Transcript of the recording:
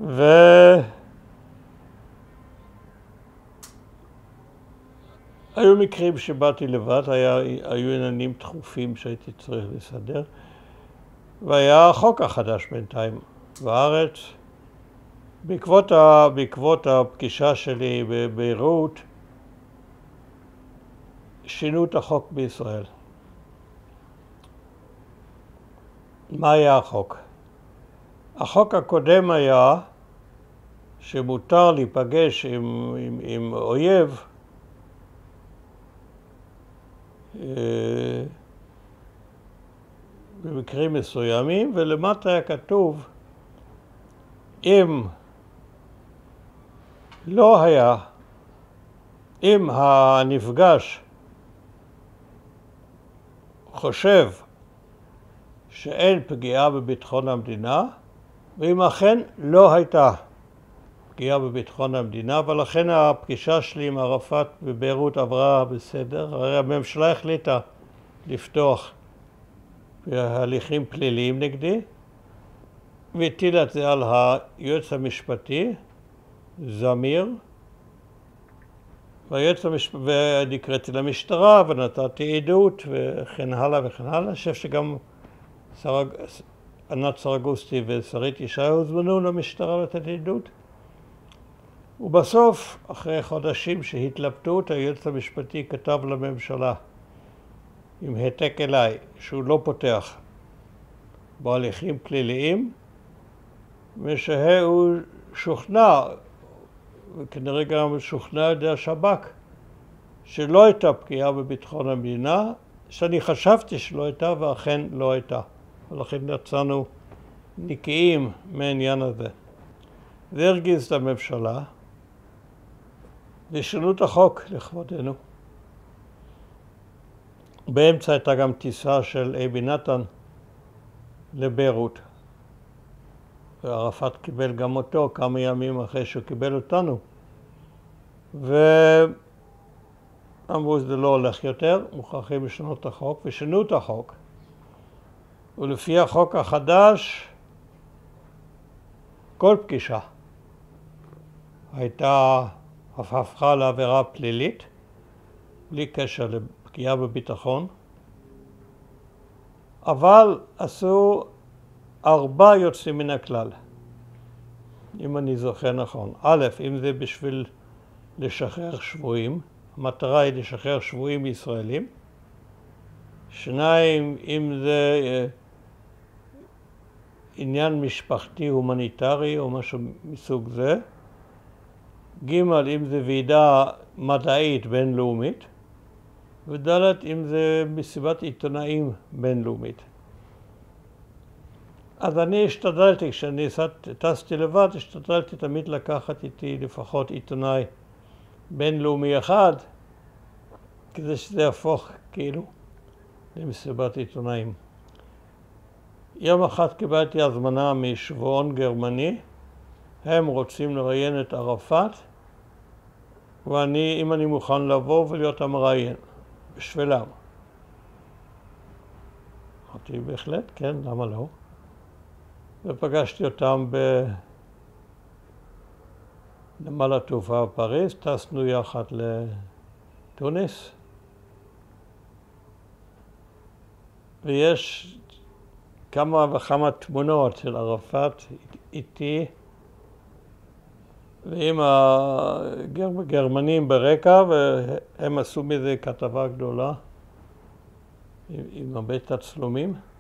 היו מקרים שבאתי לבד, היו עניינים דחופים שהייתי צריך לסדר, והיה החוק החדש בינתיים בארץ. בעקבות הפגישה שלי בביירות, שינו את החוק בישראל. מה היה החוק? החוק הקודם היה שמותר להיפגש עם אויב במקרים מסוימים, ולמטה היה כתוב, אם הנפגש חושב שאין פגיעה בביטחון המדינה, ואם אכן לא הייתה פגיעה בביטחון המדינה, ולכן הפגישה שלי עם ערפאת בביירות עברה בסדר. הרי הממשלה החליטה לפתוח בהליכים פליליים נגדי, והטילה את זה על היועץ המשפטי, זמיר, ואני קראתי למשטרה ונתתי עדות וכן הלאה וכן הלאה. אני חושב שגם ענת סרגוסטי וסרית ישי הוזמנו למשטרה לתת עדות. ובסוף, אחרי חודשים שהתלבטות, היועץ המשפטי כתב לממשלה עם העתק אליי שהוא לא פותח בהליכים פליליים, ושהוא שוכנע, וכנראה גם שוכנע על ידי השב"כ, שלא הייתה פגיעה בביטחון המדינה, שאני חשבתי שלא הייתה ואכן לא הייתה. ולכן יצאנו נקיים מהעניין הזה. זה הרגיז את הממשלה, ושינו את החוק לכבודנו. באמצע הייתה גם טיסה של אבי נתן לביירות. וערפאת קיבל גם אותו כמה ימים אחרי שהוא קיבל אותנו. ואמרו, זה לא הולך יותר, מוכרחים לשנות את החוק, ושינו את החוק. ולפי החוק החדש, כל פגישה הפכה לעבירה פלילית, בלי קשר לפגיעה בביטחון, אבל עשו 4 יוצאים מן הכלל, אם אני זוכר נכון. א', אם זה בשביל לשחרר שבויים, המטרה היא לשחרר שבויים ישראלים. 2, אם זה עניין משפחתי הומניטרי או משהו מסוג זה. ג', אם זה ועידה מדעית בינלאומית. וד', אם זה מסיבת עיתונאים בינלאומית. אז אני השתדלתי, כשאני טסתי לבד, השתדלתי תמיד לקחת איתי לפחות עיתונאי בינלאומי אחד, כדי שזה יהפוך כאילו למסיבת עיתונאים. יום אחד קיבלתי הזמנה משבועון גרמני, הם רוצים לראיין את ערפאת, ואני, אם אני מוכן לבוא ולהיות המראיין, בשבילם. אמרתי, בהחלט, כן, למה לא? ופגשתי אותם בנמל התעופה בפריז, טסנו יחד לתוניס, ויש כמה וכמה תמונות של ערפאת איתי, ועם הגרמנים ברקע, והם עשו מזה כתבה גדולה עם הרבה תצלומים.